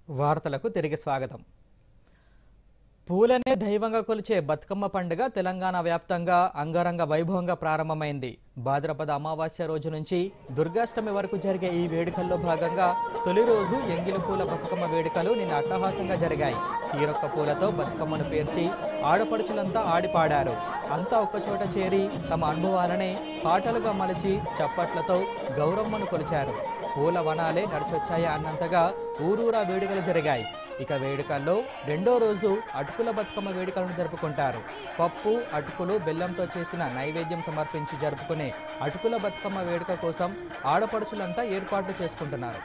వార్తలకు తిరిగి స్వాగతం. పూలనే దైవంగా కొలిచే బతుకమ్మ పండుగ తెలంగాణ వ్యాప్తంగా అంగరంగ వైభవంగా ప్రారంభమైంది. భాద్రపద అమావాస్య రోజు నుంచి దుర్గాష్టమి వరకు జరిగే ఈ వేడుకల్లో భాగంగా తొలి రోజు ఎంగిలి పూల బతుకమ్మ వేడుకలు నిన్న అట్టహాసంగా జరిగాయి. తీరొక్క పూలతో బతుకమ్మను పేర్చి ఆడపడుచులంతా ఆడిపాడారు. అంతా ఒక్కచోట చేరి తమ అనుభవాలనే పాటలుగా మలిచి చప్పట్లతో గౌరమ్మను కొలిచారు. పూల వనాలే నడిచొచ్చాయా అన్నంతగా ఊరూరా వేడుకలు జరిగాయి. ఇక వేడుకల్లో రెండో రోజు అటుకుల బతుకమ్మ వేడుకలను జరుపుకుంటారు. పప్పు, అటుకులు, బెల్లంతో చేసిన నైవేద్యం సమర్పించి జరుపుకునే అటుకుల బతుకమ్మ వేడుక కోసం ఆడపడుచులంతా ఏర్పాట్లు చేసుకుంటున్నారు.